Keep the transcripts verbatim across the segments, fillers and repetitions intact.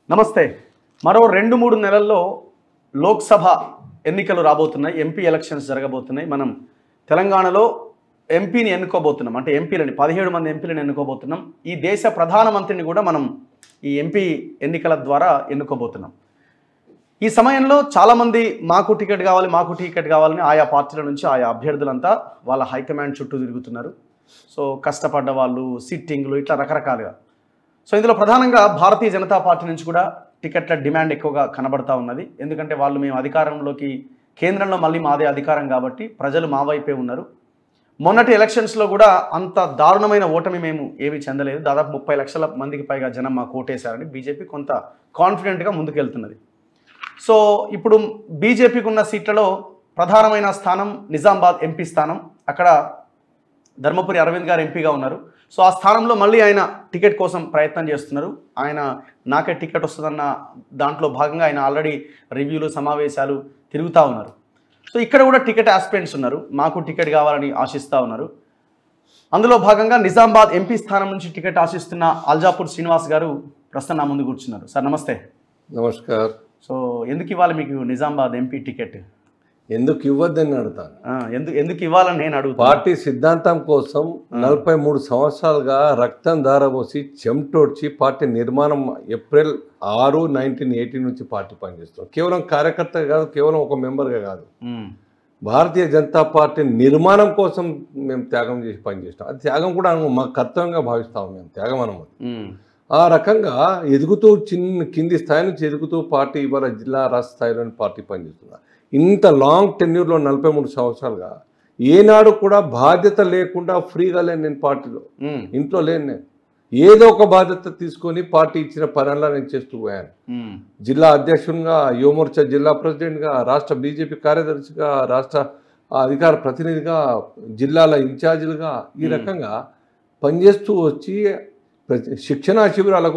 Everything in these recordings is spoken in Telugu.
నమస్తే. మరో రెండు మూడు నెలల్లో లోక్సభ ఎన్నికలు రాబోతున్నాయి. ఎంపీ ఎలక్షన్స్ జరగబోతున్నాయి. మనం తెలంగాణలో ఎంపీని ఎన్నుకోబోతున్నాం. అంటే ఎంపీలని పదిహేడు మంది ఎంపీలను ఎన్నుకోబోతున్నాం. ఈ దేశ ప్రధానమంత్రిని కూడా మనం ఈ ఎంపీ ఎన్నికల ద్వారా ఎన్నుకోబోతున్నాం. ఈ సమయంలో చాలామంది మాకు టికెట్ కావాలి మాకు టికెట్ కావాలని ఆయా పార్టీల నుంచి ఆయా అభ్యర్థులంతా వాళ్ళ హైకమాండ్ చుట్టూ తిరుగుతున్నారు. సో కష్టపడ్డ వాళ్ళు, సిట్టింగ్లు, ఇట్లా రకరకాలుగా. సో ఇందులో ప్రధానంగా భారతీయ జనతా పార్టీ నుంచి కూడా టికెట్ల డిమాండ్ ఎక్కువగా కనబడతా ఉన్నది. ఎందుకంటే వాళ్ళు మేము అధికారంలోకి, కేంద్రంలో మళ్ళీ మాదే అధికారం కాబట్టి ప్రజలు మా వైపే ఉన్నారు. మొన్నటి ఎలక్షన్స్లో కూడా అంత దారుణమైన ఓటమి మేము ఏమీ చెందలేదు. దాదాపు ముప్పై లక్షల మందికి పైగా జనం మాకు ఓటేశారని బీజేపీ కొంత కాన్ఫిడెంట్గా ముందుకెళ్తున్నది. సో ఇప్పుడు బీజేపీకి ఉన్న సీట్లలో ప్రధానమైన స్థానం నిజామాబాద్ ఎంపీ స్థానం. అక్కడ ధర్మపురి అరవింద్ గారు ఎంపీగా ఉన్నారు. సో ఆ స్థానంలో మళ్ళీ ఆయన టికెట్ కోసం ప్రయత్నం చేస్తున్నారు. ఆయన నాకే టికెట్ వస్తుందన్న దాంట్లో భాగంగా ఆయన ఆల్రెడీ రివ్యూలు, సమావేశాలు తిరుగుతూ ఉన్నారు. సో ఇక్కడ కూడా టికెట్ ఆస్పిరెంట్స్ ఉన్నారు, మాకు టికెట్ కావాలని ఆశిస్తూ ఉన్నారు. అందులో భాగంగా నిజామాబాద్ ఎంపీ స్థానం నుంచి టికెట్ ఆశిస్తున్న అల్జాపూర్ శ్రీనివాస్ గారు ప్రస్తుతం నా ముందు కూర్చున్నారు. సార్ నమస్తే. నమస్కార్. సో ఎందుకు ఇవ్వాలి మీకు నిజామాబాద్ ఎంపీ టికెట్? ఎందుకు ఇవ్వద్దని అడుగుతాను. ఎందుకు ఎందుకు ఇవ్వాలని నేను అడుగుతాను. పార్టీ సిద్ధాంతం కోసం నలభై మూడు సంవత్సరాలుగా రక్తం ధారపోసి చెమటోడ్చి పార్టీ నిర్మాణం ఏప్రిల్ ఆరు నైన్టీన్ ఎయిటీ నుంచి పార్టీ పనిచేస్తాం. కేవలం కార్యకర్తగా కాదు, కేవలం ఒక మెంబర్గా కాదు, భారతీయ జనతా పార్టీ నిర్మాణం కోసం మేము త్యాగం చేసి పనిచేస్తాం. అది త్యాగం కూడా మా కర్తవ్యంగా భావిస్తాము. మేము త్యాగం అనము. ఆ రకంగా ఎదుగుతూ చిన్న కింది స్థాయి నుంచి ఎదుగుతూ పార్టీ ఇవాళ జిల్లా రాష్ట్ర స్థాయిలోని పార్టీ పనిచేస్తున్నారు. ఇంత లాంగ్ టెన్యూర్లో నలభై మూడు సంవత్సరాలుగా ఏనాడు కూడా బాధ్యత లేకుండా ఫ్రీగా లేను నేను పార్టీలో. ఇంట్లో లేను నేను. ఏదో ఒక బాధ్యత తీసుకొని పార్టీ ఇచ్చిన పనుల్లో నేను చేస్తూ పోయాను. జిల్లా అధ్యక్షునిగా, యువమోర్చా జిల్లా ప్రెసిడెంట్గా, రాష్ట్ర బీజేపీ కార్యదర్శిగా, రాష్ట్ర అధికార ప్రతినిధిగా, జిల్లాల ఇన్ఛార్జీలుగా ఈ రకంగా పనిచేస్తూ వచ్చి శిక్షణా శిబిరాలకు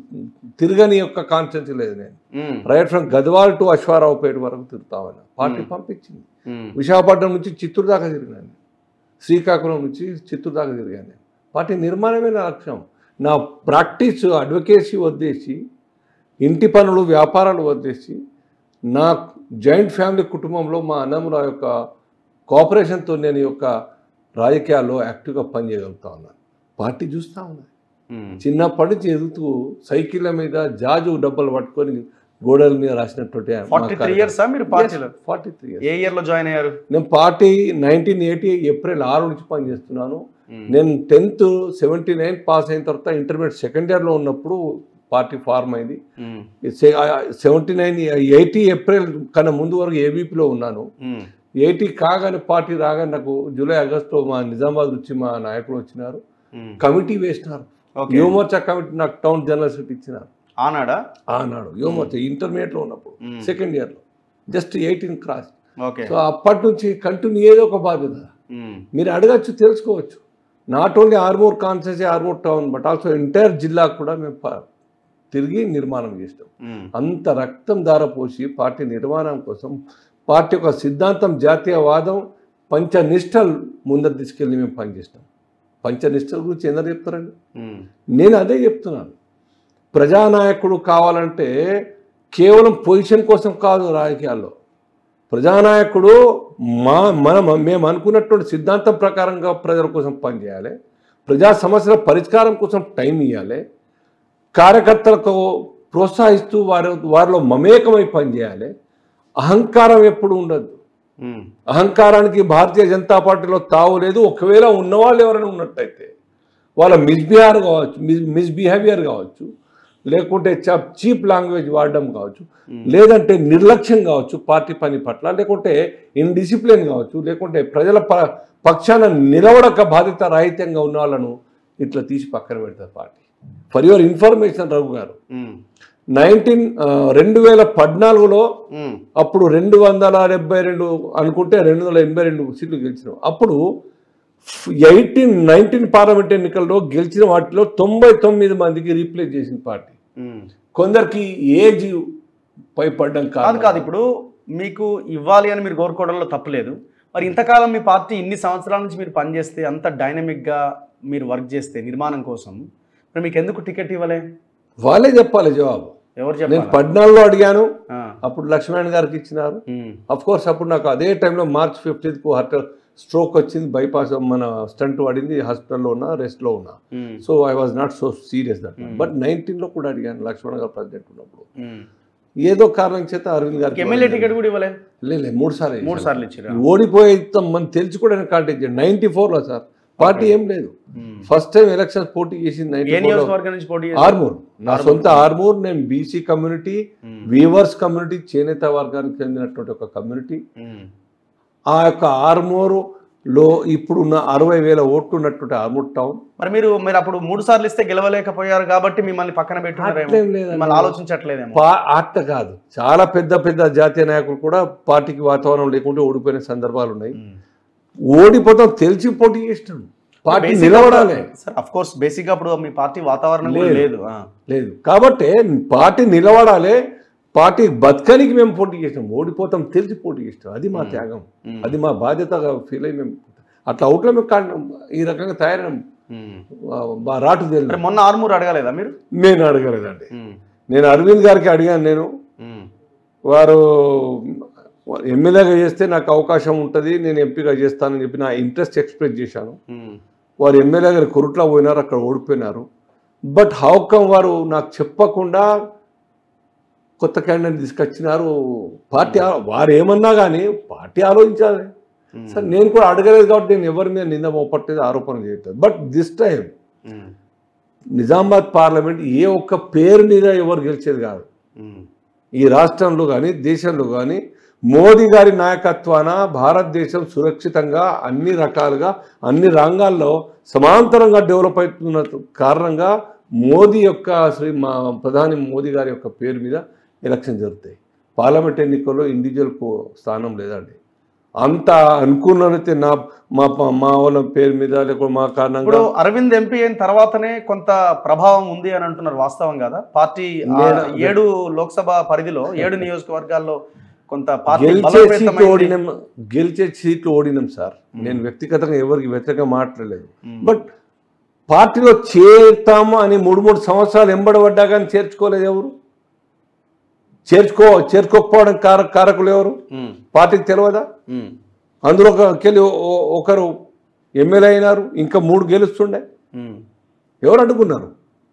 తిరగని యొక్క కాన్షియన్స్ లేదు. నేను right from Gadwal to Aswaraopeta వరకు తిరుగుతామని పార్టీ పంపించింది. విశాఖపట్నం నుంచి చిత్తూరు దాకా తిరిగాను. శ్రీకాకుళం నుంచి చిత్తూరు దాకా తిరిగాను. నేను పార్టీ నిర్మాణమే నా లక్ష్యం. నా ప్రాక్టీస్ అడ్వకేసీ వదిలేసి, ఇంటి పనులు, వ్యాపారాలు వదిలేసి, నా జాయింట్ ఫ్యామిలీ కుటుంబంలో మా అన్నముల యొక్క కోఆపరేషన్తో నేను యొక్క రాజకీయాల్లో యాక్టివ్గా పనిచేయగలుగుతా ఉన్నాను. పార్టీ చూస్తూ ఉన్నాను. చిన్నప్పటి నుంచి ఎదుగుతూ సైకిళ్ళ మీద జాజు డబ్బలు పట్టుకొని గోడల మీద రాసినటువంటి ఫార్టీ త్రీ ఇయర్స్ మీరు పార్టీలో? Forty three years. ఏ ఇయర్లో జాయిన్ అయ్యారు? నేను పార్టీ నైన్టీన్ ఎయిటీ ఏప్రిల్ ఆరు నుంచి పనిచేస్తున్నాను. నేను టెన్త్ సెవెంటీ నైన్ పాస్ అయిన తర్వాత ఇంటర్మీడియట్ సెకండ్ ఇయర్లో ఉన్నప్పుడు పార్టీ ఫార్మ్ అయింది. సెవెంటీ నైన్ ఎయిటీ ఏప్రిల్ కన్నా ముందు వరకు ఏబీపీలో ఉన్నాను. ఎయిటీ కాగానే పార్టీ రాగానే నాకు జూలై ఆగస్టులో మా నిజామాబాద్ నుంచి మా నాయకులు వచ్చినారు, కమిటీ వేసినారు. యువమోర్చా కమిటీ నాకు టౌన్ జనరల్ సెక్రటరీ ఇచ్చినారు. ఆనాడా? ఆనాడు యువమోర్చా ఇంటర్మీడియట్లో ఉన్నప్పుడు సెకండ్ ఇయర్లో జస్ట్ ఎయిటీన్ క్రాస్. సో అప్పటి నుంచి కంటిన్యూ ఏదో ఒక బాధ్యత మీరు అడగచ్చు, తెలుసుకోవచ్చు. Not only Armoor constituency, Armoor town, but also entire జిల్లా కూడా మేము తిరిగి నిర్మాణం చేస్తాం. అంత రక్తం ధారపోసి పార్టీ నిర్మాణం కోసం, పార్టీ యొక్క సిద్ధాంతం జాతీయవాదం, పంచనిష్టలు ముందరు తీసుకెళ్ళి మేము పనిచేస్తాం. పంచనిష్టల గురించి ఎందరు చెప్తారండి? నేను అదే చెప్తున్నాను. ప్రజానాయకుడు కావాలంటే కేవలం పొజిషన్ కోసం కాదు రాజకీయాల్లో. ప్రజానాయకుడు మా మనం మేము అనుకున్నటువంటి సిద్ధాంతం ప్రకారంగా ప్రజల కోసం పనిచేయాలి. ప్రజా సమస్యల పరిష్కారం కోసం టైం ఇవ్వాలి. కార్యకర్తలకు ప్రోత్సహిస్తూ వారి వారిలో మమేకమై పనిచేయాలి. అహంకారం ఎప్పుడు ఉండదు. అహంకారానికి భారతీయ జనతా పార్టీలో తావు లేదు. ఒకవేళ ఉన్నవాళ్ళు ఎవరైనా ఉన్నట్టయితే వాళ్ళ మిస్బిహేవియర్ కావచ్చు, మిస్ మిస్బిహేవియర్ కావచ్చు, లేకుంటే చీప్ లాంగ్వేజ్ వాడడం కావచ్చు, లేదంటే నిర్లక్ష్యం కావచ్చు పార్టీ పని పట్ల, లేకుంటే ఇన్డిసిప్లిన్ కావచ్చు, లేకుంటే ప్రజల పక్షాన నిలవడక బాధ్యత రాహిత్యంగా ఉన్న వాళ్ళను ఇట్లా తీసి పక్కన పెడతారు party. For your information Raghu garu, nineteen రెండు వేల పద్నాలుగులో అప్పుడు రెండు వందల డెబ్బై రెండు అనుకుంటే రెండు వందల ఎనభై రెండు సీట్లు గెలిచినాం. అప్పుడు ఎయిటీన్ నైన్టీన్ పార్లమెంట్ ఎన్నికల్లో గెలిచిన వాటిలో తొంభై తొమ్మిది మందికి రీప్లేస్ చేసిన పార్టీ. కొందరికి ఏజ్ పైపడ్డం కాదు కాదు ఇప్పుడు మీకు ఇవ్వాలి అని మీరు కోరుకోవడంలో తప్పులేదు. మరి ఇంతకాలం మీ పార్టీ ఇన్ని సంవత్సరాల నుంచి మీరు పనిచేస్తే, అంత డైనమిక్గా మీరు వర్క్ చేస్తే నిర్మాణం కోసం, మరి మీకు ఎందుకు టికెట్ ఇవ్వలే? వాళ్ళే చెప్పాలి జవాబు. ఎవరు నేను చెప్పాలి? పద్నాలుగులో అడిగాను, ఆ, అప్పుడు లక్ష్మణ్ గారికి ఇచ్చినారు. ఉమ్, అఫ్ కోర్స్ అప్పుడు నాకు అదే టైంలో మార్చ్ ఫిఫ్టీన్త్ కు హార్ట్ స్ట్రోక్ వచ్చింది, బైపాస్ మన స్టంట్ పడింది, హాస్పిటల్లో ఉన్నా, రెస్ట్లో ఉన్నా. Um, so I was not so serious that. But నైన్టీన్లో కూడా అడిగాను లక్ష్మణ్ గారు ప్రెసిడెంట్ ఉన్నప్పుడు. ఉమ్. ఏదో కారణం చేత అరవింద్ గారికి ఎమ్మెల్యే టికెట్ కూడా ఇవ్వలేదు. లేదు, మూడు సార్లు మూడు సార్లు ఇచ్చారు. ఓడిపోయి మనం తెలిసి కూడా కాంటాక్ట్ చేయండి. నైన్టీ ఫోర్లో సార్ పార్టీ ఏం లేదు. ఫస్ట్ టైం ఎలక్షన్స్ పోటీ చేసింది ఏ నియోజకవర్గం నుంచి పోటీ చేశారు? ఆర్మూర్. నా సొంత ఆర్మూర్. నేను బీసీ కమ్యూనిటీ, వీవర్స్ కమ్యూనిటీ, చేనేత వర్గానికి చెందినటువంటి ఒక కమ్యూనిటీ. ఉమ్, ఆ యొక్క ఆర్మూర్ లో ఇప్పుడున్న అరవై వేల ఓట్లు ఉన్నటువంటి ఆర్మూర్ టౌన్. మరి మీరు మీరు అప్పుడు మూడు సార్లు ఇస్తే గెలవలేకపోయారు కాబట్టి మిమ్మల్ని పక్కన పెట్టుకున్నారేమో, అట్లేం లేదండి. మిమ్మల్ని ఆలోచించట్లేదేమో. పా- అట్ట కాదు, చాలా పెద్ద పెద్ద జాతీయ నాయకులు కూడా పార్టీకి వాతావరణం లేకుంటే ఓడిపోయిన సందర్భాలు ఉన్నాయి. ఉమ్. ఓడిపోతాం తెలిసి పోటీ చేసినాం. పార్టీ నిలబడాలి సార్, అఫ్ కోర్స్ బేసిక్ గా అప్పుడు మీ పార్టీ వాతావరణం కూడా లేదు. ఆ. లేదు కాబట్టి పార్టీ నిలబడాలి. పార్టీ బతకనికి మేము పోటీ చేసినాం. ఓడిపోతాం తెలిసి పోటీ చేసినాం. అది మా త్యాగం, అది మా బాధ్యతగా ఫీల్ అయ్యి మేము అట్లా అవుట్లో మేము కాడినాం. ఈ రకంగా తయారైనాం. ఉమ్. మా రాటు తెలియదు. మరి మొన్న ఆర్మూర్ అడగలేదా మీరు? నేను అడగలేదండి. ఉమ్, నేను అరవింద్ గారికి అడిగాను. నేను ఉమ్, వారు ఎమ్మెల్యేగా చేస్తే నాకు అవకాశం ఉంటుంది, నేను ఎంపీగా చేస్తానని చెప్పి నా ఇంట్రెస్ట్ ఎక్స్ప్రెస్ చేశాను. ఉమ్, వారు ఎమ్మెల్యే గారు కొరుట్లా పోయినారు, అక్కడ ఓడిపోయినారు. బట్ హౌ కమ్ వారు నాకు చెప్పకుండా కొత్త క్యాండిడేట్ తీసుకొచ్చినారు? పార్టీ ఆ- వారు ఏమన్నా కానీ పార్టీ ఆలోచించాలి. సార్ నేను కూడా అడగలేదు కాబట్టి నేను ఎవరి మీద నింద మోపట్టలేదు, ఆరోపణ చేయట్లేదు. But this time um, Nizamabad parliament ఏ ఒక్క పేరు మీద ఎవరు గెలిచేది కాదు. ఉమ్, ఈ రాష్ట్రంలో కానీ దేశంలో కానీ మోదీ గారి నాయకత్వాన భారతదేశం సురక్షితంగా అన్ని రకాలుగా అన్ని రంగాల్లో సమాంతరంగా డెవలప్ అవుతున్న కారణంగా మోదీ యొక్క శ్రీ మా ప్రధాని మోదీ గారి యొక్క పేరు మీద ఎలక్షన్ జరుగుతాయి. పార్లమెంట్ ఎన్నికల్లో ఇండివిజువల్కు స్థానం లేదండి. అంత అనుకున్నైతే నా మా మా వాళ్ళ పేరు మీద లేకపోతే మా కారణంగా ఇప్పుడు అరవింద్ ఎంపీ అయిన తర్వాతనే కొంత ప్రభావం ఉంది అని అంటున్నారు, వాస్తవం కదా? పార్టీ ఆ ఏడు లోక్సభ పరిధిలో ఏడు నియోజకవర్గాల్లో కొంత పార్టీ గెలిచే సీట్లు బలోపేతమైంది. ఓడినాం, గెలిచే సీట్లు ఓడినాం సార్. నేను వ్యక్తిగతంగా ఎవరికి వ్యతిరేకంగా మాట్లాడలేదు. బట్ పార్టీలో చేరుతాము అని మూడు మూడు సంవత్సరాలు ఎంబడబడ్డా కానీ చేర్చుకోలేదు ఎవరు. చేర్చుకో చేర్చుకోకపోవడం కార కారకులు ఎవరు? ఉమ్, పార్టీకి తెలియదా? ఉమ్, అందులో ఒకరు ఒకరు ఎమ్మెల్యే అయినారు, ఇంకా మూడు గెలుస్తుండే. ఉమ్, ఎవరు అడ్డుకున్నారు?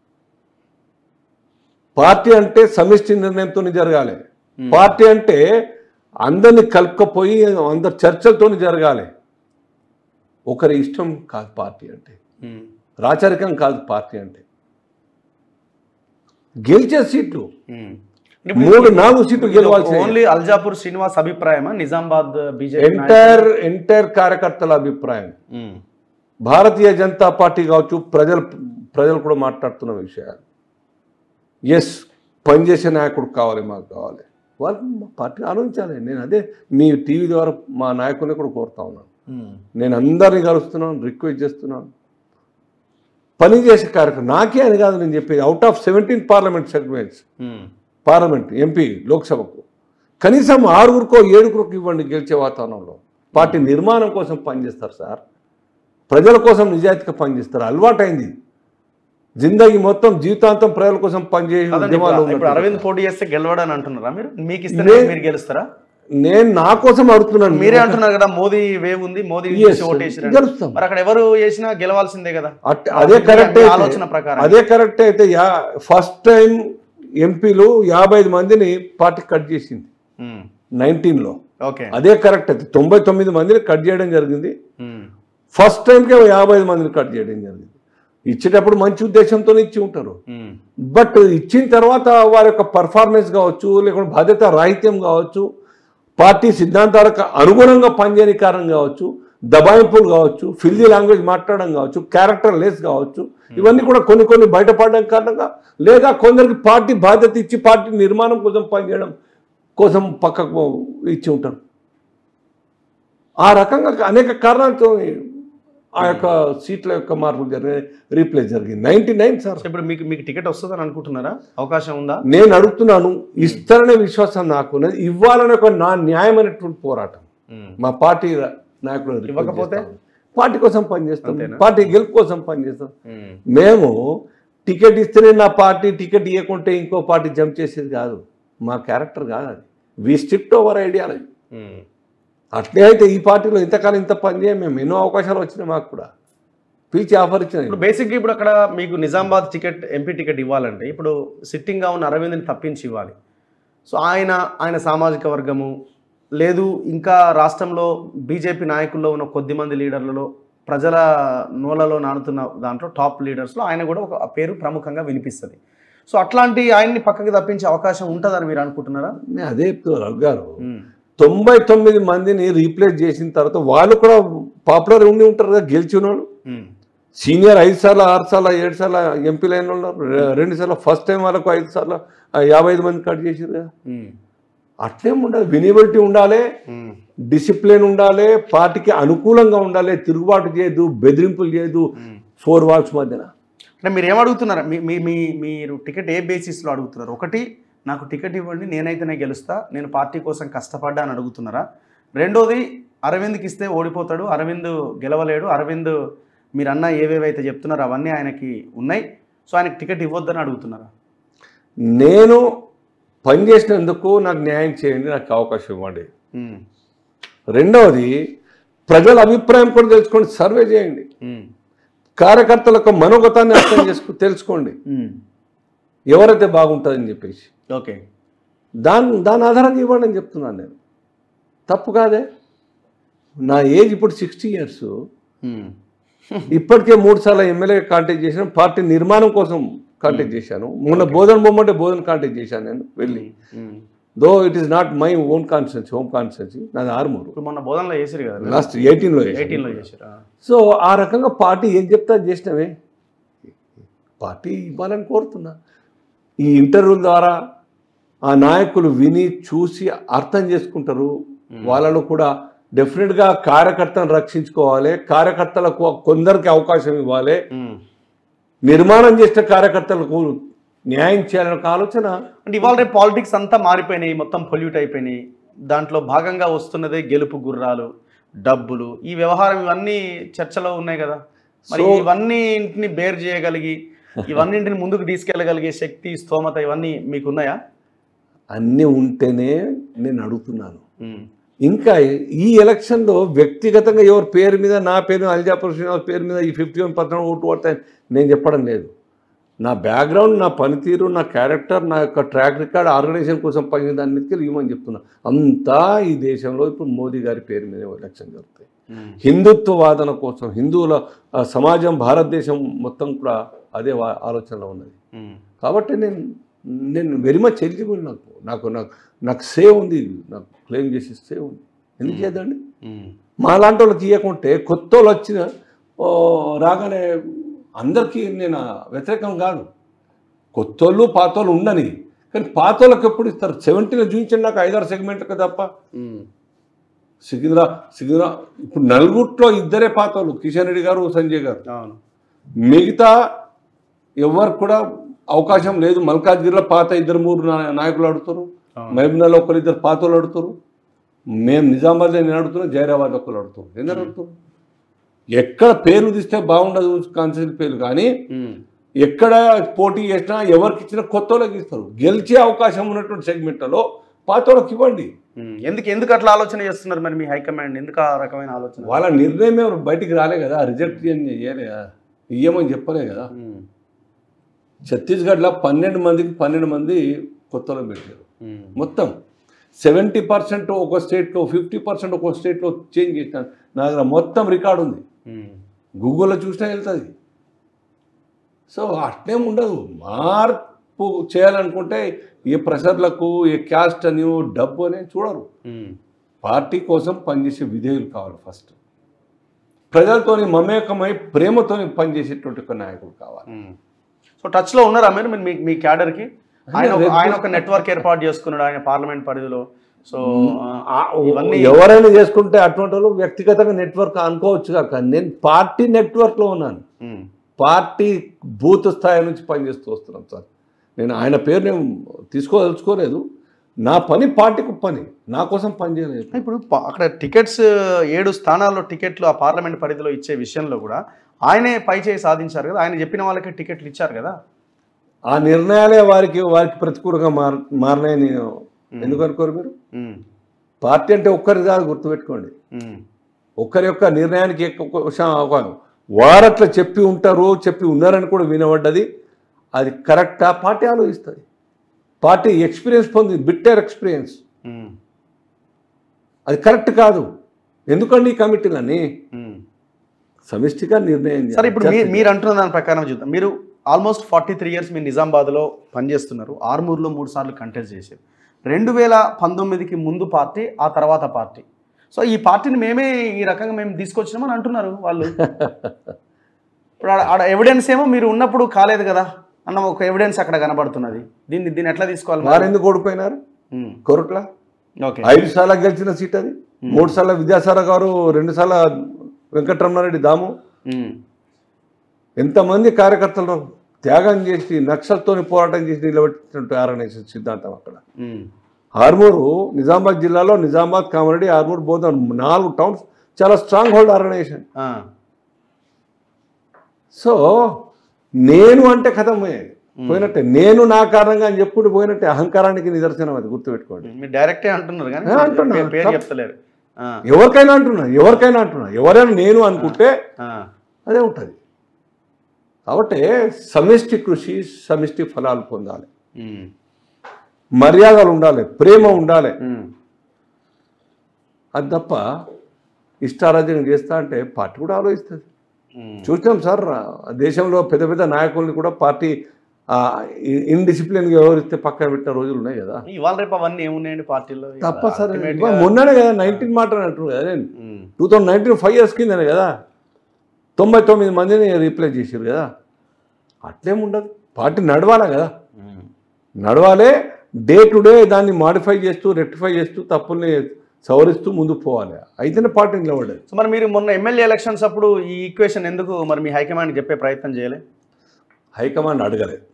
పార్టీ అంటే సమిష్టి నిర్ణయంతో జరగాలి. పార్టీ అంటే అందరినీ కలుపుకపోయి అందరు చర్చలతో జరగాలి. ఒకరి ఇష్టం కాదు పార్టీ అంటే, ఉమ్, రాచరికం కాదు పార్టీ అంటే. గెలిచే సీట్లు ఉమ్. మూడు నాలుగు సీట్లు గెలవాల్సి ఓన్లీ అల్జాపూర్ శ్రీనివాస్ అభిప్రాయమా, నిజామాబాద్ బీజేపీ ఎంటైర్ ఎంటైర్ కార్యకర్తల అభిప్రాయం. భారతీయ జనతా పార్టీ కావచ్చు, ప్రజలు ప్రజలు కూడా మాట్లాడుతున్న విషయాలు. ఎస్, పనిచేసే నాయకుడు కావాలి, మాకు కావాలి. వాళ్ళు మా పార్టీని ఆలోచించాలి. నేను అదే మీ టీవీ ద్వారా మా నాయకుడిని కూడా కోరుతా ఉన్నాను. నేను అందరినీ కలుస్తున్నాను, రిక్వెస్ట్ చేస్తున్నాను. పనిచేసే కార్యక్రమం నాకే అని కాదు నేను చెప్పేది. Out of seventeen parliament segments, parliament MP లోక్సభకు కనీసం ఆరుగురికో ఏడుగురికి ఇవ్వండి. గెలిచే వాతావరణంలో పార్టీ నిర్మాణం కోసం పనిచేస్తారు సార్. ప్రజల కోసం నిజాయితీగా పనిచేస్తారు. అలవాటైంది. జిందగీ మొత్తం జీవితాంతం ప్రజల కోసం పనిచేసి అరవింద్ పోటీ చేస్తే గెలవడని అంటున్నారా మీరు? మీకు ఇస్తే మీరు గెలుస్తారా? నేను నా కోసం అడుగుతున్నాను. మీరే అంటున్నారు కదా మోదీ వేవ్ ఉంది, మోదీ ఓటేసారు. గెలుస్తాం. మరి అక్కడ ఎవరు చేసినా గెలవాల్సిందే కదా. అదే కరెక్ట్ ఆలోచన ప్రకారం అదే కరెక్ట్ అయితే ఫస్ట్ టైం ఎంపీలు యాభై ఐదు మందిని పార్టీ కట్ చేసింది నైన్టీన్ లో. ఓకే, అదే కరెక్ట్ అయితే తొంభై తొమ్మిది మందిని కట్ చేయడం జరిగింది. ఫస్ట్ టైంకే యాభై ఐదు మందిని కట్ చేయడం జరిగింది. ఇచ్చేటప్పుడు మంచి ఉద్దేశంతో ఇచ్చి ఉంటారు. బట్ ఇచ్చిన తర్వాత వారి యొక్క పర్ఫార్మెన్స్ కావచ్చు, లేకుంటే బాధ్యత రాహిత్యం కావచ్చు, పార్టీ సిద్ధాంతాలకు అనుగుణంగా పనిచేయని కారణం కావచ్చు, దబాయింపులు కావచ్చు, ఫిల్దీ లాంగ్వేజ్ మాట్లాడడం కావచ్చు, క్యారెక్టర్ లెస్ కావచ్చు, ఇవన్నీ కూడా కొన్ని కొన్ని బయటపడడం కారణంగా, లేదా కొందరికి పార్టీ బాధ్యత ఇచ్చి పార్టీ నిర్మాణం కోసం పనిచేయడం కోసం పక్కకు ఇచ్చి ఉంటారు. ఆ రకంగా అనేక కారణాలతో ఆ యొక్క సీట్ల యొక్క మార్పులు జరిగినాయి, రీప్లేస్ జరిగింది. Ninety nine sir. ఇప్పుడు మీకు మీకు టికెట్ వస్తుందని అనుకుంటున్నారా? అవకాశం ఉందా? నేను అడుగుతున్నాను. ఇస్తారనే విశ్వాసం నాకు ఉన్నది. ఇవ్వాలనే ఒక నా న్యాయమైనటువంటి పోరాటం. మా పార్టీ నాయకులు ఇవ్వకపోతే పార్టీ కోసం పనిచేస్తాం, పార్టీ గెలుపు కోసం పనిచేస్తాం. మేము టికెట్ ఇస్తేనే నా పార్టీ, టికెట్ ఇవ్వకుంటే ఇంకో పార్టీ జంప్ చేసేది కాదు. మా క్యారెక్టర్ కాదు అది. We strict over ideology. అట్లే అయితే ఈ పార్టీలో ఇంతకాలం ఇంత పని చేయం మేము. ఎన్నో అవకాశాలు వచ్చినాయి మాకు కూడా, పిలిచి ఆఫర్ ఇచ్చిన. ఇప్పుడు బేసిక్గా ఇప్పుడు అక్కడ మీకు నిజామాబాద్ టికెట్, ఎంపీ టికెట్ ఇవ్వాలంటే ఇప్పుడు సిట్టింగ్గా ఉన్న అరవింద్ని తప్పించి ఇవ్వాలి. సో ఆయన ఆయన సామాజిక వర్గము లేదు, ఇంకా రాష్ట్రంలో బీజేపీ నాయకుల్లో ఉన్న కొద్ది మంది లీడర్లలో ప్రజల నోలలో నానుతున్న దాంట్లో టాప్ లీడర్స్లో ఆయన కూడా ఒక పేరు ప్రముఖంగా వినిపిస్తుంది. సో అట్లాంటి ఆయన్ని పక్కకి తప్పించే అవకాశం ఉంటుందని మీరు అనుకుంటున్నారా? నేను అదే చెప్తున్నారు రఘు గారు. తొంభై తొమ్మిది మందిని రీప్లేస్ చేసిన తర్వాత వాళ్ళు కూడా పాపులర్ ఉండి ఉంటారు కదా, గెలిచిన వాళ్ళు. సీనియర్ ఐదు సార్లు ఆరు సార్లు ఏడు సార్లు ఎంపీలు అయిన వాళ్ళు, రెండు సార్లు ఫస్ట్ టైం వాళ్ళకు ఐదు సార్లు యాభై ఐదు మంది కట్ చేసారు కదా. అట్లేం ఉండాలి, వినిబిలిటీ ఉండాలి, డిసిప్లిన్ ఉండాలి, పార్టీకి అనుకూలంగా ఉండాలి, తిరుగుబాటు చేయదు, బెదిరింపులు చేయదు ఫోర్ వాల్స్ మధ్యన. అంటే మీరు ఏమడుగుతున్నారా? మీ మీ మీరు టికెట్ ఏ బేసిస్లో అడుగుతున్నారు? ఒకటి, నాకు టికెట్ ఇవ్వండి, నేనైతేనే గెలుస్తా, నేను పార్టీ కోసం కష్టపడ్డా అని అడుగుతున్నారా? రెండోది, అరవింద్కి ఇస్తే ఓడిపోతాడు, అరవింద్ గెలవలేడు, అరవింద్ మీరు అన్న ఏవేవైతే చెప్తున్నారో అవన్నీ ఆయనకి ఉన్నాయి, సో ఆయనకి టికెట్ ఇవ్వద్దని అడుగుతున్నారా? నేను పనిచేసినందుకు నాకు న్యాయం చేయండి, నాకు అవకాశం ఇవ్వండి. రెండవది, ప్రజల అభిప్రాయం కూడా తెలుసుకోండి, సర్వే చేయండి, కార్యకర్తల యొక్క మనోగతాన్ని అర్థం చేసుకు తెలుసుకోండి ఎవరైతే బాగుంటుందని చెప్పేసి. ఓకే, దాని దాని ఆధారంగా ఇవ్వండి అని చెప్తున్నాను నేను. తప్పు కాదే. నా ఏజ్ ఇప్పుడు సిక్స్టీ ఇయర్స్. ఇప్పటికే మూడు సార్లు ఎమ్మెల్యే కాంటాక్ట్ చేశాను, పార్టీ నిర్మాణం కోసం కాంటాక్ట్ చేశాను. మొన్న బోధన బొమ్మంటే బోధన కాంటాక్ట్ చేశాను నేను వెళ్ళి. Though it is not my own constituency, home constituency నాది ఆర్మూరు. మొన్న బోధనలో చేశారు కదా, లాస్ట్ ఎయిటీన్లో ఎయిటీన్లో చేశారు. సో ఆ రకంగా పార్టీ ఏం చెప్తా చేసినవే, పార్టీ ఇవ్వాలని కోరుతున్నా. ఈ ఇంటర్వ్యూల ద్వారా ఆ నాయకులు విని చూసి అర్థం చేసుకుంటారు. వాళ్ళలో కూడా డెఫినెట్గా కార్యకర్తను రక్షించుకోవాలి, కార్యకర్తలకు కొందరికి అవకాశం ఇవ్వాలి, నిర్మాణం చేసిన కార్యకర్తలకు న్యాయం చేయాలనే ఆలోచన. అంటే ఇవాళ రేపు పాలిటిక్స్ అంతా మారిపోయినాయి, మొత్తం పొల్యూట్ అయిపోయినాయి. దాంట్లో భాగంగా వస్తున్నదే గెలుపు గుర్రాలు, డబ్బులు, ఈ వ్యవహారం ఇవన్నీ చర్చలో ఉన్నాయి కదా. మరి ఇవన్నింటిని బేర్ చేయగలిగి ఇవన్నింటిని ముందుకు తీసుకెళ్ళగలిగే శక్తి, స్తోమత ఇవన్నీ మీకున్నాయా? అన్నీ ఉంటేనే నేను అడుగుతున్నాను. ఇంకా ఈ ఎలక్షన్లో వ్యక్తిగతంగా ఎవరి పేరు మీద, నా పేరు అల్జాపర్ శ్రీనివాస్ పేరు మీద ఈ ఫిఫ్టీ వన్ పర్సెంట్ ఓటు పడతాయని నేను చెప్పడం లేదు. నా బ్యాక్గ్రౌండ్, నా పనితీరు, నా క్యారెక్టర్, నా యొక్క ట్రాక్ రికార్డ్, ఆర్గనైజేషన్ కోసం పని దాని మీదకి ఇవ్వమని చెప్తున్నా. అంతా ఈ దేశంలో ఇప్పుడు మోదీ గారి పేరు మీద ఎలక్షన్ జరుగుతాయి. హిందుత్వ వాదన కోసం, హిందువుల సమాజం, భారతదేశం మొత్తం కూడా అదే ఆలోచనలో ఉన్నది. కాబట్టి నేను నేను వెరీ మచ్ ఎలిజిబుల్. నాకు నాకు నాకు నాకు సేవ్ ఉంది, నాకు క్లెయిమ్ చేసి సేవ్ ఉంది. ఎందుకు చేద్దండి? మా లాంటి వాళ్ళకి ఇవ్వకుంటే కొత్త వాళ్ళు వచ్చిన రాగానే అందరికీ నేను వ్యతిరేకం కాదు. కొత్త వాళ్ళు పాత వాళ్ళు ఉండని, కానీ పాత వాళ్ళకి ఎప్పుడు ఇస్తారు? సెవెంటీలో చూపించండి నాకు ఐదారు సెగ్మెంట్లకు తప్ప. సికింద్రా సికింద్రా ఇప్పుడు నలుగురిలో ఇద్దరే పాత వాళ్ళు, కిషన్ రెడ్డి గారు, సంజయ్ గారు. మిగతా ఎవరు కూడా అవకాశం లేదు. మల్కాజ్గిరిలో పాత ఇద్దరు మూడు నాయకులు అడుగుతారు, మహబూబ్నగర్లో ఒకరు ఇద్దరు పాత వాళ్ళు అడుగుతారు, మేము నిజామాబాద్లో నేను అడుగుతున్నాం, జైరాబాద్ ఒకరు అడుగుతారు. ఎందుకు అడుగుతారు? ఎక్కడ పేర్లు తీస్తే బాగుండదు కాన్స్టిట్యూన్సీ పేర్లు, కానీ ఎక్కడ పోటీ చేసినా ఎవరికి ఇచ్చినా కొత్త వాళ్ళకి ఇస్తారు. గెలిచే అవకాశం ఉన్నటువంటి సెగ్మెంట్లో పాత వాళ్ళకి ఇవ్వండి. ఎందుకు ఎందుకు అట్లా ఆలోచన చేస్తున్నారు మరి మీ హైకమాండ్? ఎందుకు ఆ రకమైన ఆలోచన? వాళ్ళ నిర్ణయం ఎవరు బయటికి రాలే కదా, రిజెక్ట్ చేయలే కదా, ఇయ్యమని చెప్పలే కదా. ఛత్తీస్గఢ్లో పన్నెండు మందికి పన్నెండు మంది కొత్తలో పెట్టారు. మొత్తం సెవెంటీ పర్సెంట్ ఒక స్టేట్లో, ఫిఫ్టీ పర్సెంట్ ఒక స్టేట్లో చేంజ్ చేసినాను. నా దగ్గర మొత్తం రికార్డు ఉంది, గూగుల్లో చూసినా వెళ్తుంది. సో అట్లేం ఉండదు. మార్పు చేయాలనుకుంటే ఏ ప్రెషర్లకు, ఏ క్యాస్ట్ అని, డబ్బు అని చూడరు. పార్టీ కోసం పనిచేసే విధేయులు కావాలి. ఫస్ట్ ప్రజలతోని మమేకమై ప్రేమతోని పనిచేసేటువంటి ఒక నాయకుడు కావాలి. సో టచ్లో ఉన్నారా మీరు మీ మీ క్యాడర్కి? ఆయన ఆయన ఒక నెట్వర్క్ ఏర్పాటు చేసుకున్నాడు ఆయన పార్లమెంట్ పరిధిలో. సో ఇవన్నీ ఎవరైనా చేసుకుంటే అటువంటి వాళ్ళు వ్యక్తిగతంగా నెట్వర్క్ అనుకోవచ్చు కాక, నేను పార్టీ నెట్వర్క్లో ఉన్నాను. పార్టీ బూత్ స్థాయి నుంచి పనిచేస్తూ వస్తున్నాం సార్. నేను ఆయన పేరు నేను తీసుకోదలుచుకోలేదు. నా పని పార్టీకి పని, నా కోసం పని చేయలేదు. ఇప్పుడు అక్కడ టికెట్స్ ఏడు స్థానాల్లో టికెట్లు ఆ పార్లమెంట్ పరిధిలో ఇచ్చే విషయంలో కూడా ఆయనే పై చేయి సాధించారు కదా. ఆయన చెప్పిన వాళ్ళకి టికెట్లు ఇచ్చారు కదా. ఆ నిర్ణయాలే వారికి వారికి ప్రతికూలంగా మార్ మారినాయని ఎందుకు అనుకోరు మీరు? పార్టీ అంటే ఒక్కరి కాదు, గుర్తుపెట్టుకోండి. ఒక్కరి యొక్క నిర్ణయానికి వారట్లా చెప్పి ఉంటారు, చెప్పి ఉన్నారని కూడా వినబడ్డది. అది కరెక్టా? పార్టీ ఆలోచిస్తుంది. పార్టీ ఎక్స్పీరియన్స్ పొందింది, బిట్టర్ ఎక్స్పీరియన్స్. అది కరెక్ట్ కాదు. ఎందుకండి ఈ కమిటీలని సమిష్టిగా నిర్ణయం? సరే, ఇప్పుడు మీరు అంటున్న దాని ప్రకారం చూద్దాం. మీరు ఆల్మోస్ట్ ఫార్టీ త్రీ ఇయర్స్ మీరు నిజామాబాద్లో పనిచేస్తున్నారు. ఆర్మూర్లో మూడు సార్లు కంటెస్ట్ చేశారు. రెండు వేల పంతొమ్మిదికి ముందు పార్టీ, ఆ తర్వాత పార్టీ. సో ఈ పార్టీని మేమే ఈ రకంగా మేము తీసుకొచ్చినామని అంటున్నారు వాళ్ళు. ఇప్పుడు ఆడ ఎవిడెన్స్ ఏమో మీరు ఉన్నప్పుడు కాలేదు కదా అన్న ఒక ఎవిడెన్స్ అక్కడ కనబడుతున్నది. దీన్ని దీన్ని ఎట్లా తీసుకోవాలి? వారు ఎందుకు ఓడిపోయినారు కోరుట్లా? ఓకే, ఐదు సార్లు గెలిచిన సీట్ అది. మూడు సార్లు విద్యాసాగర్ గారు, రెండు సార్లు వెంకటరమణారెడ్డి దాము. ఎంతమంది కార్యకర్తలు త్యాగం చేసి నక్సల్తో పోరాటం చేసి నిలబెట్టినట్టు ఆర్గనైజేషన్ సిద్ధాంతం అక్కడ. ఆర్మూరు నిజామాబాద్ జిల్లాలో నిజామాబాద్, కామారెడ్డి, ఆర్మూర్, బోధన్ నాలుగు టౌన్స్ చాలా స్ట్రాంగ్ హోల్డ్ ఆర్గనైజేషన్. సో నేను అంటే కథం పోయినట్టే, నేను నా కారణంగా అని చెప్పుడు పోయినట్టే. అహంకారానికి నిదర్శనం అది, గుర్తుపెట్టుకోండి. మీరు డైరెక్టే అంటున్నారు కానీ పేరు చెప్తలేరు. ఎవరికైనా అంటున్నా ఎవరికైనా అంటున్నా ఎవరైనా నేను అనుకుంటే అదే ఉంటుంది. కాబట్టి సమిష్టి కృషి సమిష్టి ఫలాలు పొందాలి, మర్యాదలు ఉండాలి, ప్రేమ ఉండాలి. అది తప్ప ఇష్టారాజ్యం చేస్తా అంటే పార్టీ కూడా ఆలోచిస్తుంది. చూసాం సార్, దేశంలో పెద్ద పెద్ద నాయకుల్ని కూడా పార్టీ ఇన్డిసిప్లిన్గా వ్యవహరిస్తే పక్కన పెట్టిన రోజులు ఉన్నాయి కదా. ఇవాళ రేపు అవన్నీ ఏమున్నాయండి పార్టీలో? తప్ప సార్, మొన్ననే కదా నైన్టీన్ మాట అంటారు కదా. నేను two thousand nineteen five years కిందనే కదా తొంభై తొమ్మిది మందిని రీప్లేస్ చేసారు కదా. అట్లేముండదు, పార్టీ నడవాలా కదా, నడవాలే. డే టు డే దాన్ని మాడిఫై చేస్తూ రెక్టిఫై చేస్తూ తప్పుల్ని సవరిస్తూ ముందుకు పోవాలి. అయితేనే పార్టీ నిలబడేది. సో మరి మీరు మొన్న ఎమ్మెల్యే ఎలక్షన్స్ అప్పుడు ఈ ఈక్వేషన్ ఎందుకు మరి మీ హైకమాండ్కి చెప్పే ప్రయత్నం చేయలే? హైకమాండ్ అడగలేదు.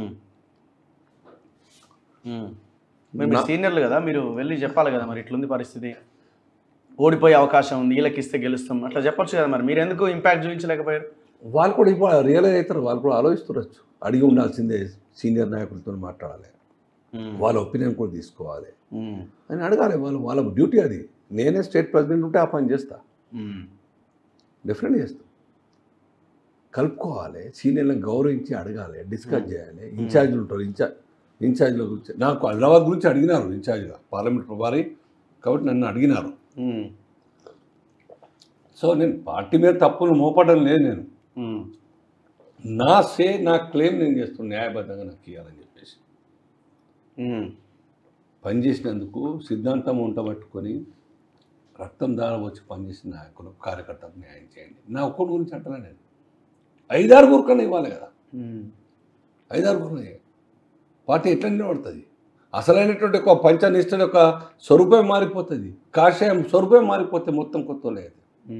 మీరు సీనియర్లు కదా, మీరు వెళ్ళి చెప్పాలి కదా మరి ఇట్లుంది పరిస్థితి, ఓడిపోయే అవకాశం ఉంది, వీళ్ళకి ఇస్తే గెలుస్తాం అట్లా చెప్పొచ్చు కదా. మరి మీరు ఎందుకు ఇంపాక్ట్ చూపించలేకపోయారు? వాళ్ళు కూడా ఇప్పుడు రియలైజ్ అవుతారు, వాళ్ళు కూడా ఆలోచిస్తురచ్చు. అడిగి ఉండాల్సిందే, సీనియర్ నాయకులతో మాట్లాడాలి, వాళ్ళ ఒపీనియన్ కూడా తీసుకోవాలి అని అడగాలి. వాళ్ళు వాళ్ళ డ్యూటీ అది. నేనే స్టేట్ ప్రెసిడెంట్ ఉంటే ఆ పని చేస్తా, డెఫినెట్గా చేస్తా. కలుపుకోవాలి, సీనియర్లను గౌరవించి అడగాలి, డిస్కస్ చేయాలి. ఇన్ఛార్జీలు ఉంటారు, ఇన్ఛార్జ్ ఇన్ఛార్జ్ల గురించి నాకు హైదరాబాద్ గురించి అడిగినారు, ఇన్ఛార్జ్గా పార్లమెంట్ ప్రభారి కాబట్టి నన్ను అడిగినారు. సో నేను పార్టీ మీద తప్పులు మోపడం లేదు. నేను నా సే నా క్లెయిమ్ నేను చేస్తున్నాను, న్యాయబద్ధంగా నాకు ఇవ్వాలని చెప్పేసి. పనిచేసినందుకు సిద్ధాంతం వంట పట్టుకొని రక్తం దార వచ్చి పనిచేసిన నాయకులు కార్యకర్తలకు న్యాయం చేయండి. నా ఒక్కటి గురించి అంటలే, నేను ఐదారుగురు కన్నా ఇవ్వాలి కదా. ఐదారుగురు పార్టీ ఎట్లా నిలబడుతుంది? అసలైనటువంటి ఒక పంచనిష్టం యొక్క స్వరూపం మారిపోతుంది, కాషాయం స్వరూపం మారిపోతే మొత్తం కొత్త లేదు.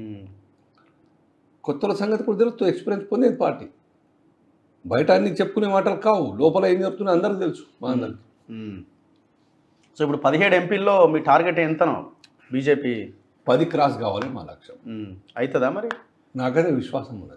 కొత్తల సంగతి కూడా తెలుస్తూ ఎక్స్పీరియన్స్ పొందేది పార్టీ. బయట అన్ని చెప్పుకునే మాటలు కావు, లోపల ఏం చెప్తున్నా అందరికి తెలుసు మా అందరికి. సో ఇప్పుడు పదిహేడు ఎంపీల్లో మీ టార్గెట్ ఎంతనో? బీజేపీ పది క్రాస్ కావాలి మా లక్ష్యం. అవుతుందా మరి? నాకైతే విశ్వాసం ఉన్నది.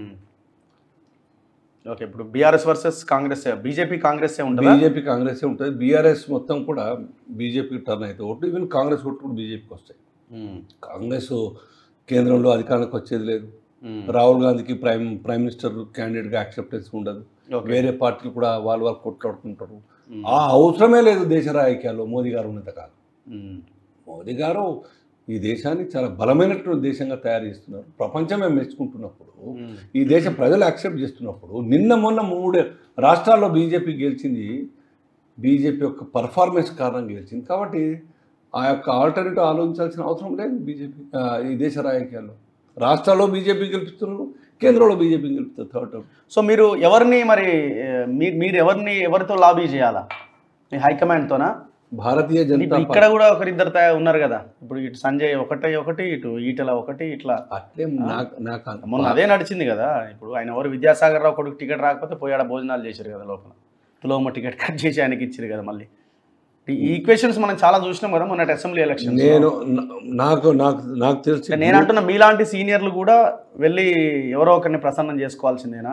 ఓకే, ఇప్పుడు BRS versus Congress, BJP Congress ఉంటుంది. బీజేపీ కాంగ్రెస్ ఉంటుంది. బీఆర్ఎస్ మొత్తం కూడా బీజేపీకి టర్న్ అయితే ఓట్లు, ఈవెన్ కాంగ్రెస్ ఓట్లు కూడా బీజేపీకి వస్తాయి. కాంగ్రెస్ కేంద్రంలో అధికారానికి వచ్చేది లేదు. రాహుల్ గాంధీకి ప్రైమ్ ప్రైమ్ మినిస్టర్ క్యాండిడేట్గా యాక్సెప్టెన్స్ ఉండదు. వేరే పార్టీలు కూడా వాళ్ళు వాళ్ళు కొట్లాడుకుంటారు. ఆ అవసరమే లేదు దేశ రాజకీయాల్లో మోదీ గారు ఉన్నంతకాలం. మోదీ గారు ఈ దేశాన్ని చాలా బలమైనటువంటి దేశంగా తయారు చేస్తున్నారు. ప్రపంచమే మెచ్చుకుంటున్నప్పుడు, ఈ దేశ ప్రజలు యాక్సెప్ట్ చేస్తున్నప్పుడు, నిన్న మొన్న మూడు రాష్ట్రాల్లో బీజేపీ గెలిచింది బీజేపీ యొక్క పర్ఫార్మెన్స్ కారణంగా గెలిచింది. కాబట్టి ఆ యొక్క ఆల్టర్నేటివ్ ఆలోచించాల్సిన అవసరం లేదు బీజేపీ ఈ దేశ రాజకీయాల్లో. రాష్ట్రాల్లో బీజేపీ గెలుపుతున్నారు, కేంద్రంలో బీజేపీ గెలుపుతారు థర్డ్ టర్మ్. సో మీరు ఎవరిని మరి మీరు ఎవరిని ఎవరితో లాబీ చేయాలా? మీ హైకమాండ్తోనా? భారతీయ జనతా ఇక్కడ కూడా ఒకరిద్దరు ఉన్నారు కదా, ఇప్పుడు ఇటు సంజయ్ ఒకటే ఒకటి, ఇటు ఈటల ఒకటి, ఇట్లా అట్లే నాకు మొన్న అదే నడిచింది కదా. ఇప్పుడు ఆయన ఎవరు విద్యాసాగర్ రావు కొడుకు టికెట్ రాకపోతే పోయాడ భోజనాలు చేశారు కదా లోపల, తులోమ టికెట్ కట్ చేసి ఆయనకి ఇచ్చారు కదా. మళ్ళీ ఈ ఈక్వేషన్స్ మనం చాలా చూసినాం కదా మొన్నటి అసెంబ్లీ ఎలక్షన్. నేను నాకు నాకు నాకు తెలిసి నేను అంటున్నా మీలాంటి సీనియర్లు కూడా వెళ్ళి ఎవరో ఒకరిని ప్రసన్నం చేసుకోవాల్సిందేనా అని.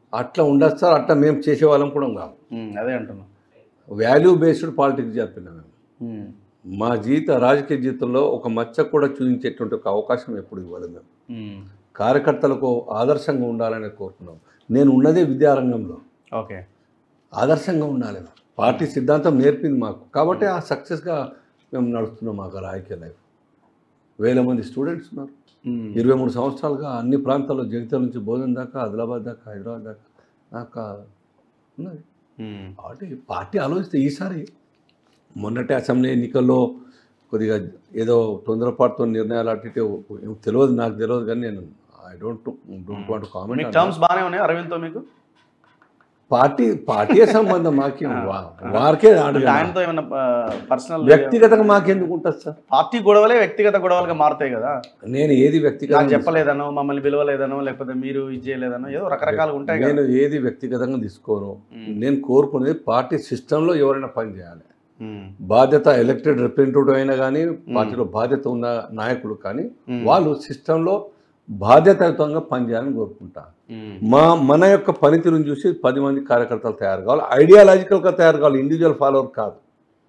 అట్లా ఉండదు సార్, అట్లా మేము చేసేవాళ్ళం కూడా కాదు. ఉమ్, అదే అంటున్నా. వాల్యూ బేస్డ్ పాలిటిక్స్ చెప్పినాం మేము. ఉమ్, మా జీవిత రాజకీయ జీవితంలో ఒక మచ్చ కూడా చూపించేటువంటి ఒక అవకాశం ఎప్పుడు ఇవ్వలేదు మేము. ఉమ్, కార్యకర్తలకు ఆదర్శంగా ఉండాలని కోరుకున్నాం. నేను ఉన్నదే విద్యారంగంలో, ఓకే. ఆదర్శంగా ఉండాలి. పార్టీ సిద్ధాంతం నేర్పింది మాకు, కాబట్టి ఆ సక్సెస్గా మేము నడుస్తున్నాం. మాకు రాజకీయ లైఫ్ వేల మంది స్టూడెంట్స్ ఉన్నారు. ఉమ్, ఇరవై మూడు సంవత్సరాలుగా అన్ని ప్రాంతాల్లో, జగిత్యాల నుంచి బోధన దాకా, ఆదిలాబాద్ దాకా, హైదరాబాద్ దాకా నాకు ఉన్నది. ఉమ్, కాబట్టి పార్టీ ఆలోచిస్తే ఈసారి మొన్నటి అసెంబ్లీ ఎన్నికల్లో కొద్దిగా ఏదో తొందరపాటుతో నిర్ణయాలు అటు ఇటు ఏమో తెలియదు, నాకు తెలియదు, కానీ నేను ఐ డోంట్ డోంట్ వాంట్ మీకు కామెంట్. టర్మ్స్ బాగానే ఉన్నాయి అరవింద్తో మీకు? పార్టీ పార్టీ సంబంధం మాకేం, వారికే అడగ, ఆయనతో ఏమన్నా పర్సనల్ వ్యక్తిగతంగా మాకెందుకు ఉంటుంది సార్? పార్టీ గొడవలే వ్యక్తిగత గొడవలుగా మారుతాయి కదా. నేను ఏది నాకు వ్యక్తిగతంగా చెప్పలేదనో, మమ్మల్ని పిలవలేదనో, లేకపోతే మీరు ఇది చేయలేదనో, ఏదో రకరకాలుగా ఉంటాయి కదా. నేను ఏది వ్యక్తిగతంగా తీసుకోను. నేను కోరుకునేది పార్టీ సిస్టంలో ఎవరైనా పని చేయాలి. ఉమ్, బాధ్యత ఎలక్టెడ్ రిప్రజెంటేటివ్ అయినా కానీ, పార్టీలో బాధ్యత ఉన్న నాయకులు కానీ, వాళ్ళు సిస్టంలో బాధ్యతాయుతంగా పనిచేయాలని కోరుకుంటా. ఉమ్, మా మన యొక్క పనితీరుని చూసి పది మంది కార్యకర్తలు తయారు కావాలి, ఐడియాలజికల్గా తయారు కావాలి, ఇండివిజువల్ ఫాలోవర్ కాదు.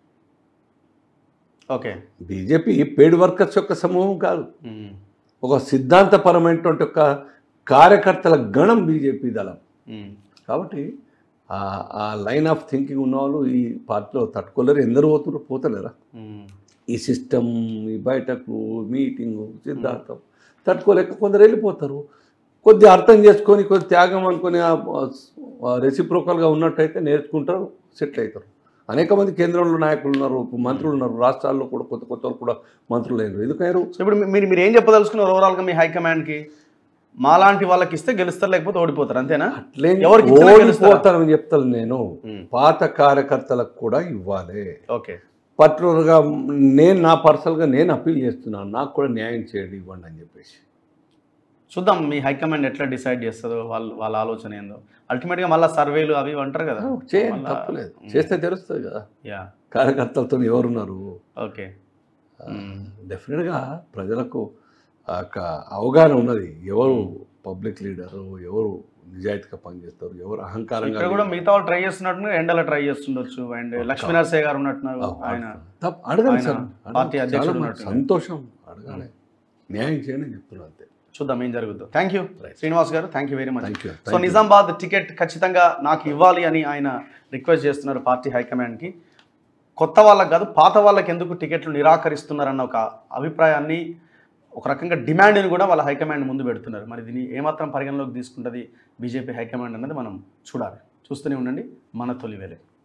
ఓకే. బీజేపీ పెయిడ్ వర్కర్స్ యొక్క సమూహం కాదు, ఉమ్, ఒక సిద్ధాంతపరమైనటువంటి ఒక కార్యకర్తల గణం బీజేపీ దళం. ఉమ్, కాబట్టి ఆ లైన్ ఆఫ్ థింకింగ్ ఉన్నవాళ్ళు ఈ పార్టీలో తట్టుకోలేరు. ఎందరు పోతున్నారు, పోతలేరా? ఉమ్, ఈ సిస్టమ్, ఈ బయటకు మీటింగు, సిద్ధాంతం తట్టుకోలేక కొందరు వెళ్ళిపోతారు. కొద్దిగా అర్థం చేసుకొని, కొద్ది త్యాగం అనుకొని రెసిప్రోకల్గా ఉన్నట్టయితే నేర్చుకుంటారు, సెటిల్ అవుతారు. అనేక మంది కేంద్రంలో నాయకులు ఉన్నారు, మంత్రులు ఉన్నారు, రాష్ట్రాల్లో కూడా కొత్త కొత్త వాళ్ళు కూడా మంత్రులు అయినారు. ఎందుకయ్యారు? సో ఇప్పుడు మీరు మీరు ఏం చెప్పదలుచుకున్నారు ఓవరాల్గా మీ హైకమాండ్కి? మాలాంటి వాళ్ళకి ఇస్తే గెలుస్తారు, లేకపోతే ఓడిపోతారు, అంతేనా? అట్లే ఎవరికి ఇచ్చినా గెలుస్తారా? ఓడిపోతారని చెప్తాను నేను. ఉమ్, పాత కార్యకర్తలకు కూడా ఇవ్వాలి. ఓకే. పర్టికులర్గా నేను నా పర్సనల్గా నేను అప్పీల్ చేస్తున్నాను, నాకు కూడా న్యాయం చేయండి, ఇవ్వండి అని చెప్పేసి. చూద్దాం మీ హైకమాండ్ ఎట్లా డిసైడ్ చేస్తుందో, వాళ్ళ వాళ్ళ ఆలోచన ఏందో. అల్టిమేట్గా మళ్ళీ సర్వేలు అవి ఇవి అంటారు కదా. చేయండి, మళ్ళా- తప్పలేదు, చేస్తే తెలుస్తుంది కదా యా, కార్యకర్తలతో ఎవరున్నారు. ఓకే. డెఫినెట్గా ప్రజలకు ఆ యొక్క అవగాహన ఉన్నది, ఎవరు పబ్లిక్ లీడరు, ఎవరు నిజాయితీగా పనిచేస్తారు, ఎవరు అహంకారంగా. ఇక్కడ కూడా మిగతా వాళ్ళు ట్రై చేస్తున్నట్టు ఎండలో ట్రై చేస్తుండొచ్చు. అండ్ లక్ష్మీనరసయ్య గారు ఉన్నట్టున్నారు, ఆయన తప్ప అడగాలి సార్, పార్టీ అడగాలి. అధ్యక్షుడు చాలా ఉన్నట్టు. సంతోషం, అడగాలి, న్యాయం చేయండి అని చెప్తున్నాను అంతే. చూద్దాం ఏం జరుగుతుందో. Thank you Srinivas garu, thank you very much. Thank you. So Nizamabad ticket ఖచ్చితంగా నాకు ఇవ్వాలి అని ఆయన రిక్వెస్ట్ చేస్తున్నారు పార్టీ హైకమాండ్కి. కొత్త వాళ్ళకి కాదు, పాత వాళ్ళకి ఎందుకు టికెట్లు నిరాకరిస్తున్నారన్న ఒక అభిప్రాయాన్ని, ఒక రకంగా డిమాండ్ని కూడా వాళ్ళ హైకమాండ్ ముందు పెడుతున్నారు. మరి దీన్ని ఏమాత్రం పరిగణలోకి తీసుకుంటుంది బీజేపీ హైకమాండ్ అన్నది మనం చూడాలి. చూస్తూనే ఉండండి మన తొలి వేళ.